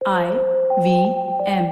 IVM.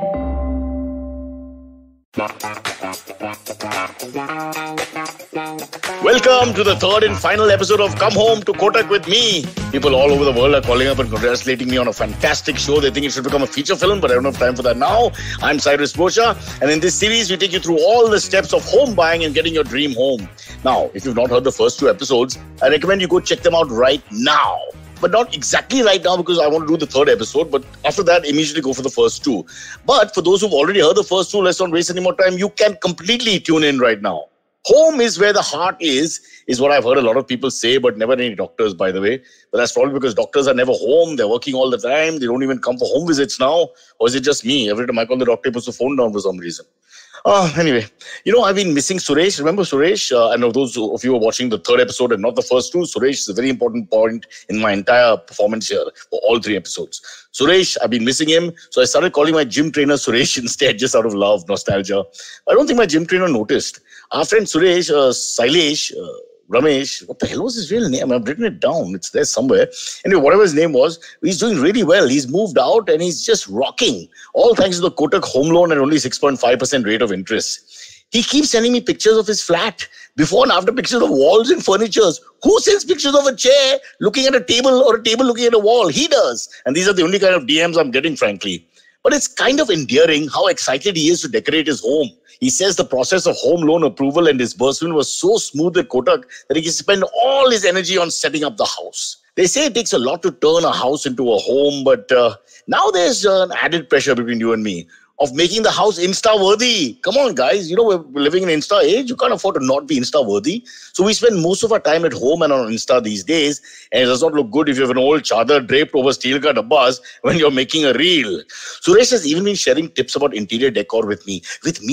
Welcome to the third and final episode of Come Home to Kotak with me. People all over the world are calling up and congratulating me on a fantastic show. They think it should become a feature film, but I don't have time for that now. I'm Cyrus Bocha, and in this series, we take you through all the steps of home buying and getting your dream home. Now, if you've not heard the first two episodes, I recommend you go check them out right now. But not exactly right now because I want to do the third episode. But after that, immediately go for the first two. But for those who've already heard the first two, let's not waste any more time. You can completely tune in right now. Home is where the heart is what I've heard a lot of people say, but never any doctors, by the way. But that's probably because doctors are never home. They're working all the time. They don't even come for home visits now. Or is it just me? Every time I call the doctor, he puts the phone down for some reason. Anyway, I've been missing Suresh. Remember Suresh? I know those of you who are watching the third episode and not the first two. Suresh is a very important point in my entire performance here for all three episodes. Suresh, I've been missing him. So I started calling my gym trainer Suresh instead, just out of love, nostalgia. I don't think my gym trainer noticed. Our friend Suresh, Sailesh, Ramesh, what the hell was his real name? I've written it down. It's there somewhere. Anyway, whatever his name was, he's doing really well. He's moved out and he's just rocking. All thanks to the Kotak home loan at only 6.5% rate of interest. He keeps sending me pictures of his flat. Before and after pictures of walls and furnitures. Who sends pictures of a chair looking at a table or a table looking at a wall? He does. And these are the only kind of DMs I'm getting, frankly. But it's kind of endearing how excited he is to decorate his home. He says the process of home loan approval and disbursement was so smooth at Kotak that he can spend all his energy on setting up the house. They say it takes a lot to turn a house into a home, but now there's an added pressure between you and me of making the house Insta-worthy. Come on, guys. We're living in Insta age. You can't afford to not be Insta-worthy. So we spend most of our time at home and on Insta these days. And it does not look good if you have an old chadar draped over steel ka dabbas when you're making a reel. Suresh has even been sharing tips about interior decor with me.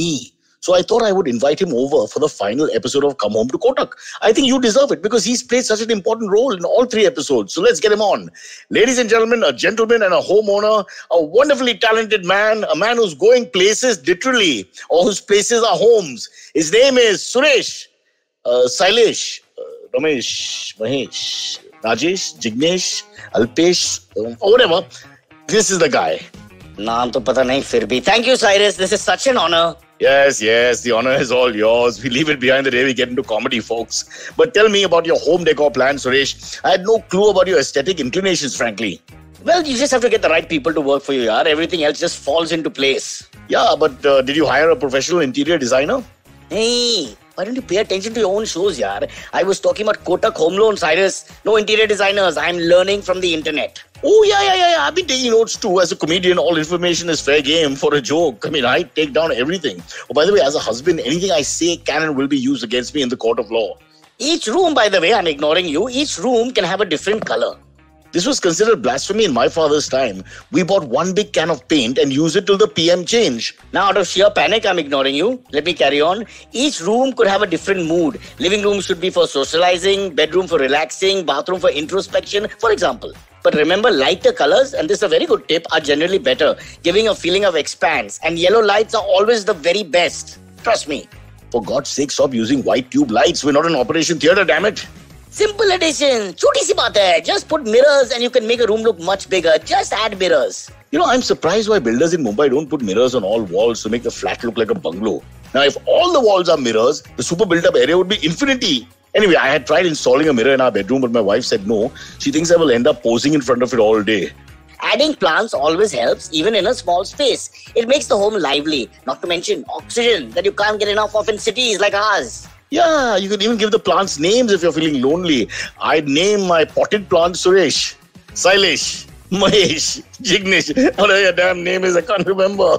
So I thought I would invite him over for the final episode of Come Home to Kotak. I think you deserve it because he's played such an important role in all three episodes. So let's get him on. Ladies and gentlemen, a gentleman and a homeowner, a wonderfully talented man, a man who's going places literally, or whose places are homes. His name is Suresh, Sailesh, Ramesh, Mahesh, Rajesh, Jignesh, Alpesh, or whatever. This is the guy. Naam to pata nahi fir bhi. Thank you, Cyrus. This is such an honor. Yes, the honor is all yours. We leave it behind the day we get into comedy, folks. But tell me about your home decor plan, Suresh. I had no clue about your aesthetic inclinations, frankly. Well, you just have to get the right people to work for you, yaar. Everything else just falls into place. Yeah, but did you hire a professional interior designer? Hey, why don't you pay attention to your own shows, yaar? I was talking about Kotak Home Loan, Cyrus. No interior designers. I'm learning from the internet. Oh, yeah. I've been taking notes too. As a comedian, all information is fair game for a joke. I mean, I take down everything. Oh, by the way, as a husband, anything I say can and will be used against me in the court of law. Each room, by the way, I'm ignoring you. Each room can have a different color. This was considered blasphemy in my father's time. We bought one big can of paint and used it till the PM change. Now, out of sheer panic, I'm ignoring you. Let me carry on. Each room could have a different mood. Living room should be for socializing, bedroom for relaxing, bathroom for introspection, for example. But remember, lighter colors, and this is a very good tip, are generally better, giving a feeling of expanse. And yellow lights are always the very best. Trust me. For God's sake, stop using white tube lights. We're not an operation theatre, damn it. Simple addition. Choti si baat hai. Just put mirrors and you can make a room look much bigger. Just add mirrors. I'm surprised why builders in Mumbai don't put mirrors on all walls to make the flat look like a bungalow. Now, if all the walls are mirrors, the super built-up area would be infinity. Anyway, I had tried installing a mirror in our bedroom, but my wife said no. She thinks I will end up posing in front of it all day. Adding plants always helps, even in a small space. It makes the home lively. Not to mention oxygen that you can't get enough of in cities like ours. Yeah, you can even give the plants names if you're feeling lonely. I'd name my potted plant Suresh, Sailesh, Mahesh, Jignesh. Whatever your damn name is, I can't remember.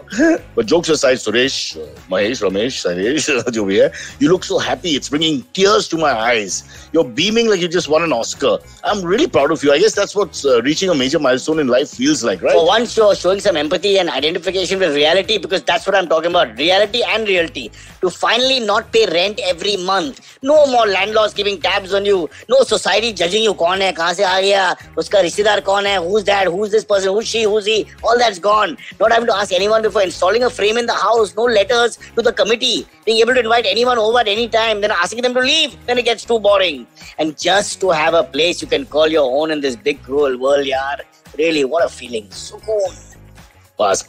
But jokes aside, Suresh, Mahesh, Ramesh, Sailesh, jo bhi hai, you look so happy. It's bringing tears to my eyes. You're beaming like you just won an Oscar. I'm really proud of you. I guess that's what reaching a major milestone in life feels like, right? For once, you're showing some empathy and identification with reality because that's what I'm talking about. Reality and realty. To finally not pay rent every month. No more landlords giving tabs on you. No society judging you. Kaun hai, kahan se aa gaya, uska rishtedar kaun hai, who's that, who's this person, who's she, who's he. All that's gone. Not having to ask anyone before installing a frame in the house. No letters to the committee. Being able to invite anyone over at any time. Then asking them to leave. Then it gets too boring. And just to have a place you can call your own in this big cruel world, yaar. Really, what a feeling. Sukoon. Pass.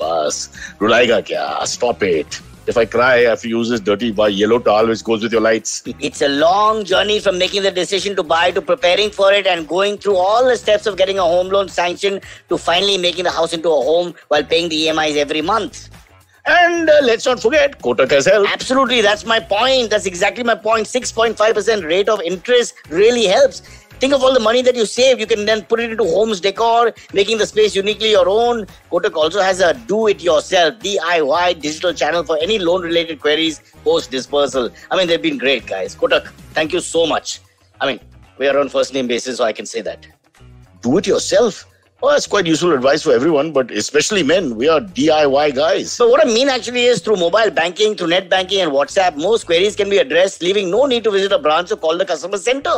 Rulaiga kya? Stop it. If I cry, I have to use this dirty yellow towel which goes with your lights. It's a long journey from making the decision to buy to preparing for it and going through all the steps of getting a home loan sanctioned to finally making the house into a home while paying the EMIs every month. And let's not forget, Kotak has helped. Absolutely, that's my point. That's exactly my point. 6.5% rate of interest really helps. Think of all the money that you save. You can then put it into homes decor, making the space uniquely your own. Kotak also has a do-it-yourself DIY digital channel for any loan-related queries post-dispersal. I mean, they've been great, guys. Kotak, thank you so much. I mean, we are on first-name basis, so I can say that. Do it yourself? Oh, that's quite useful advice for everyone, but especially men. We are DIY guys. But what I mean actually is through mobile banking, through net banking and WhatsApp, most queries can be addressed, leaving no need to visit a branch or call the customer center.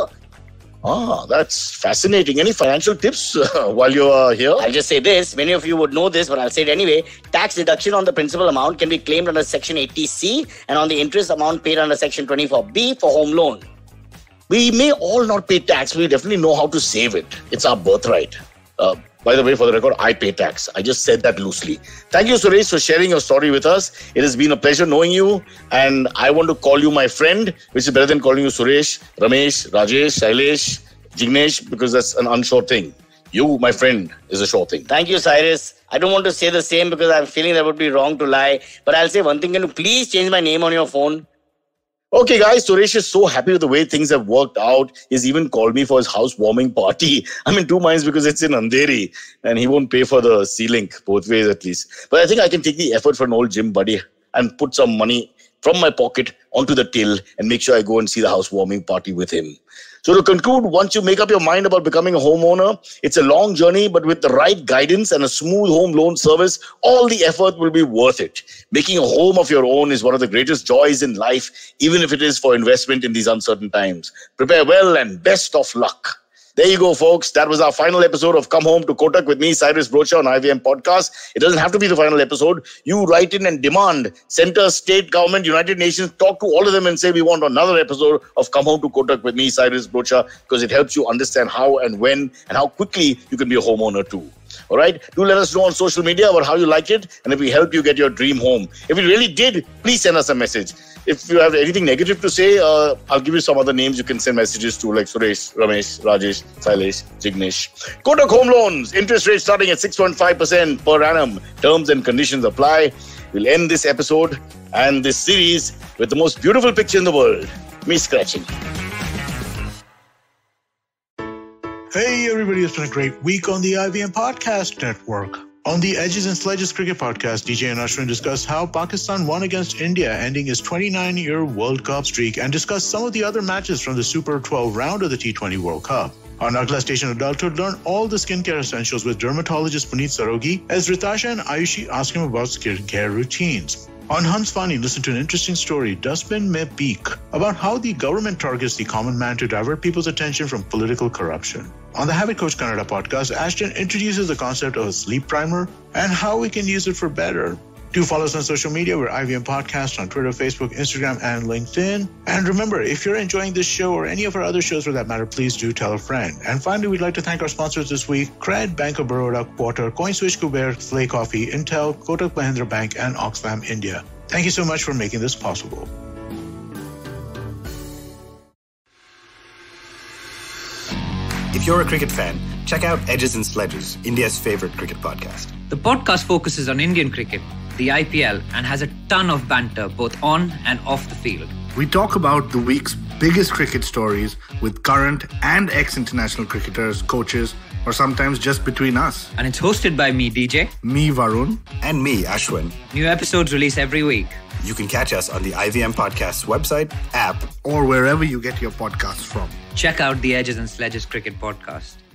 Ah, that's fascinating. Any financial tips while you are here? I'll just say this. Many of you would know this, but I'll say it anyway. Tax deduction on the principal amount can be claimed under Section 80C and on the interest amount paid under Section 24B for home loan. We may all not pay tax, but we definitely know how to save it. It's our birthright. By the way, for the record, I pay tax. I just said that loosely. Thank you, Suresh, for sharing your story with us. It has been a pleasure knowing you. And I want to call you my friend, which is better than calling you Suresh, Ramesh, Rajesh, Shailesh, Jignesh, because that's an unsure thing. You, my friend, is a sure thing. Thank you, Cyrus. I don't want to say the same because I'm feeling that would be wrong to lie. But I'll say one thing. Can you please change my name on your phone? Okay, guys, Suresh is so happy with the way things have worked out. He's even called me for his housewarming party. I'm in two minds because it's in Andheri and he won't pay for the C-Link, both ways at least. But I think I can take the effort for an old gym buddy and put some money from my pocket onto the till and make sure I go and see the housewarming party with him. So to conclude, once you make up your mind about becoming a homeowner, it's a long journey, but with the right guidance and a smooth home loan service, all the effort will be worth it. Making a home of your own is one of the greatest joys in life, even if it is for investment in these uncertain times. Prepare well and best of luck. There you go, folks. That was our final episode of Come Home to Kotak with me, Cyrus Brocha on IVM Podcast. It doesn't have to be the final episode. You write in and demand center, state, government, United Nations, talk to all of them and say we want another episode of Come Home to Kotak with me, Cyrus Brocha, because it helps you understand how and when and how quickly you can be a homeowner too. All right? Do let us know on social media about how you like it and if we help you get your dream home. If we really did, please send us a message. If you have anything negative to say, I'll give you some other names you can send messages to, like Suresh, Ramesh, Rajesh, Shailesh, Jignesh. Kotak Home Loans, interest rate starting at 6.5% per annum. Terms and conditions apply. We'll end this episode and this series with the most beautiful picture in the world, me scratching. Hey everybody, it's been a great week on the IVM Podcast Network. On the Edges and Sledges Cricket Podcast, DJ and Ashwin discuss how Pakistan won against India, ending its 29-year World Cup streak, and discuss some of the other matches from the Super 12 round of the T20 World Cup. On Agla Station Adulthood, learn all the skincare essentials with dermatologist Puneet Sarogi as Ritasha and Ayushi ask him about skincare routines. On Hans Fani, listen to an interesting story, Dustbin Mein Peek, about how the government targets the common man to divert people's attention from political corruption. On the Habit Coach Kannada podcast, Ashton introduces the concept of a sleep primer and how we can use it for better. Do follow us on social media. We're IVM Podcast on Twitter, Facebook, Instagram, and LinkedIn. And remember, if you're enjoying this show or any of our other shows for that matter, please do tell a friend. And finally, we'd like to thank our sponsors this week, Cred, Bank of Baroda, Quarter, CoinSwitch, Kuber, Slay Coffee, Intel, Kotak Mahindra Bank, and Oxfam India. Thank you so much for making this possible. If you're a cricket fan, check out Edges and Sledges, India's favorite cricket podcast. The podcast focuses on Indian cricket, the IPL, and has a ton of banter both on and off the field. We talk about the week's biggest cricket stories with current and ex-international cricketers, coaches, or sometimes just between us. And it's hosted by me, DJ. Me, Varun. And me, Ashwin. New episodes release every week. You can catch us on the IVM Podcast's website, app, or wherever you get your podcasts from. Check out the Edges and Sledges Cricket Podcast.